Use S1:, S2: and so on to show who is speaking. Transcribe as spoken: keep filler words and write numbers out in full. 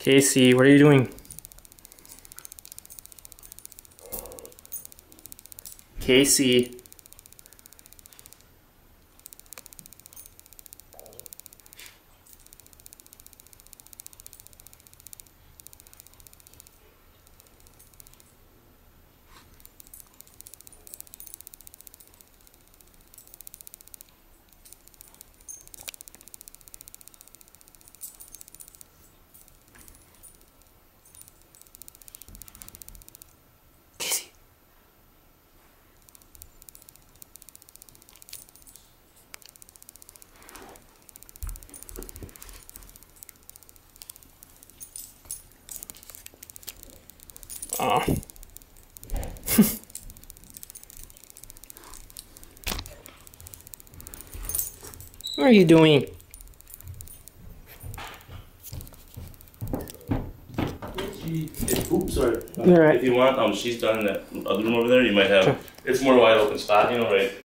S1: Casey, what are you doing? Casey. Oh. What are you doing?
S2: She, if, oops, sorry.
S1: You're right.
S2: If you want, um, she's done in that other room over there. You might have. Sure. It's more wide open spot, you know, right?